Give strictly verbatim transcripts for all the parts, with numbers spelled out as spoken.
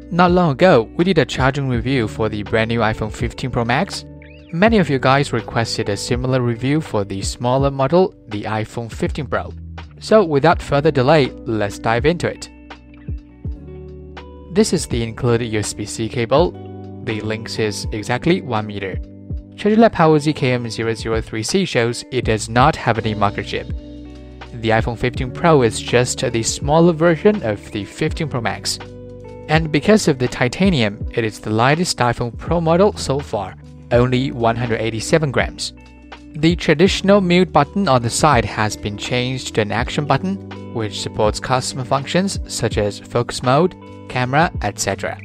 Not long ago, we did a charging review for the brand new iPhone fifteen Pro Max. Many of you guys requested a similar review for the smaller model, the iPhone fifteen Pro. So without further delay, let's dive into it. This is the included U S B C cable. The length is exactly one meter. ChargerLab PowerZ K M zero zero three C shows it does not have any microchip. The iPhone fifteen Pro is just the smaller version of the fifteen Pro Max. And because of the titanium, it is the lightest iPhone Pro model so far, only one hundred eighty-seven grams. The traditional mute button on the side has been changed to an action button, which supports custom functions such as focus mode, camera, et cetera.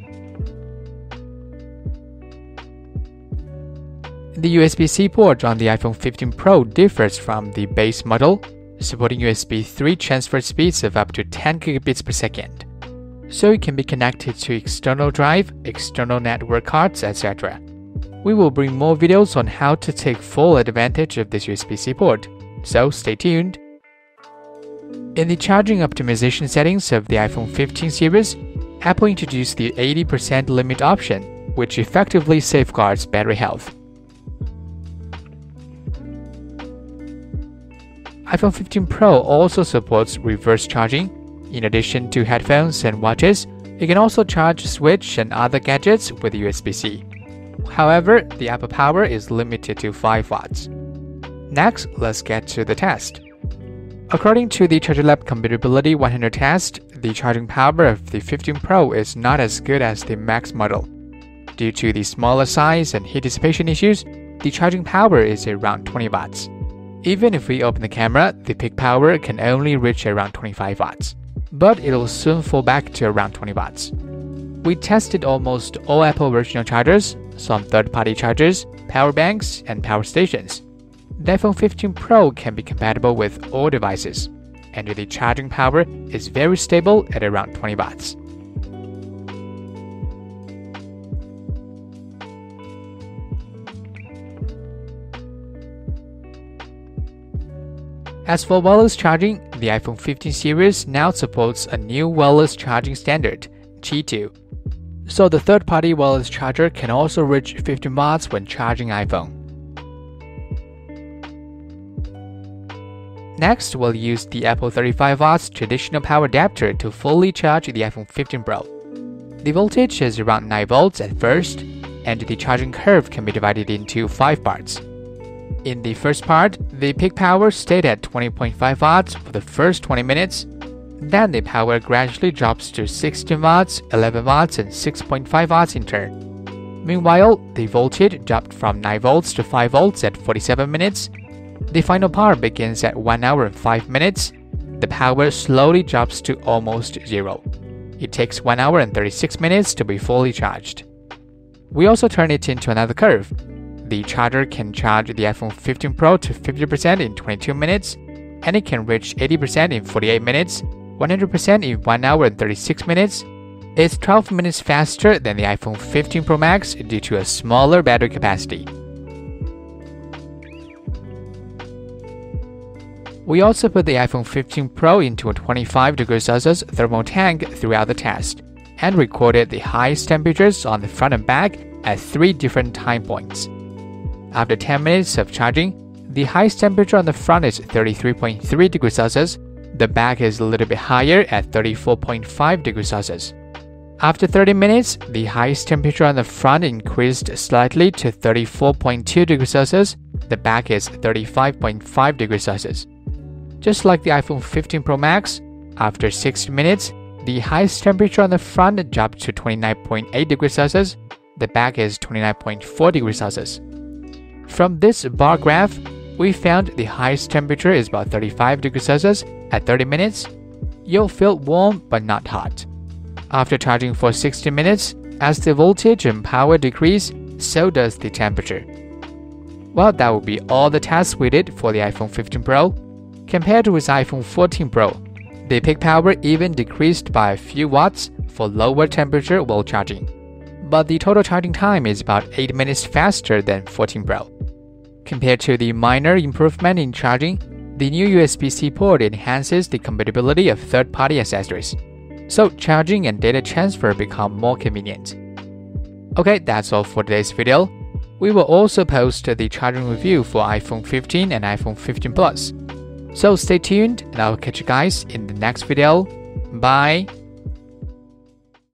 The U S B C port on the iPhone fifteen Pro differs from the base model, supporting U S B three transfer speeds of up to ten gigabits per second. So it can be connected to external drive, external network cards, et cetera. We will bring more videos on how to take full advantage of this U S B C port, so stay tuned. In the charging optimization settings of the iPhone fifteen series, Apple introduced the eighty percent limit option, which effectively safeguards battery health. iPhone fifteen Pro also supports reverse charging. In addition to headphones and watches, you can also charge Switch and other gadgets with U S B C. However, the output power is limited to five watts. Next, let's get to the test. According to the ChargerLab Compatibility one hundred test, the charging power of the fifteen Pro is not as good as the Max model. Due to the smaller size and heat dissipation issues, the charging power is around twenty watts. Even if we open the camera, the peak power can only reach around twenty-five watts, but it'll soon fall back to around twenty watts. We tested almost all Apple original chargers, some third-party chargers, power banks, and power stations. The iPhone fifteen Pro can be compatible with all devices, and the charging power is very stable at around twenty watts. As for wireless charging, the iPhone fifteen series now supports a new wireless charging standard, Qi two. So the third-party wireless charger can also reach fifteen watts when charging iPhone. Next, we'll use the Apple thirty-five watts traditional power adapter to fully charge the iPhone fifteen Pro. The voltage is around nine volts at first, and the charging curve can be divided into five parts. In the first part, the peak power stayed at twenty point five watts for the first twenty minutes. Then the power gradually drops to sixteen watts, eleven watts, and six point five watts in turn. Meanwhile, the voltage dropped from nine volts to five volts at forty-seven minutes. The final part begins at one hour and five minutes. The power slowly drops to almost zero. It takes one hour and thirty-six minutes to be fully charged. We also turn it into another curve. The charger can charge the iPhone fifteen Pro to fifty percent in twenty-two minutes, and it can reach eighty percent in forty-eight minutes, one hundred percent in one hour and thirty-six minutes. It's twelve minutes faster than the iPhone fifteen Pro Max due to a smaller battery capacity. We also put the iPhone fifteen Pro into a twenty-five degrees Celsius thermal tank throughout the test, and recorded the highest temperatures on the front and back at three different time points. After ten minutes of charging, the highest temperature on the front is thirty-three point three degrees Celsius. The back is a little bit higher at thirty-four point five degrees Celsius. After thirty minutes, the highest temperature on the front increased slightly to thirty-four point two degrees Celsius. The back is thirty-five point five degrees Celsius. Just like the iPhone fifteen Pro Max, after sixty minutes, the highest temperature on the front dropped to twenty-nine point eight degrees Celsius. The back is twenty-nine point four degrees Celsius. From this bar graph, we found the highest temperature is about thirty-five degrees Celsius at thirty minutes. You'll feel warm but not hot. After charging for sixty minutes, as the voltage and power decrease, so does the temperature. Well, that will be all the tests we did for the iPhone fifteen Pro. Compared with iPhone fourteen Pro, the peak power even decreased by a few watts for lower temperature while charging. But the total charging time is about eight minutes faster than fourteen Pro. Compared to the minor improvement in charging, the new U S B C port enhances the compatibility of third-party accessories. so charging and data transfer become more convenient. Okay, that's all for today's video. We will also post the charging review for iPhone fifteen and iPhone fifteen Plus. So stay tuned and I'll catch you guys in the next video. Bye!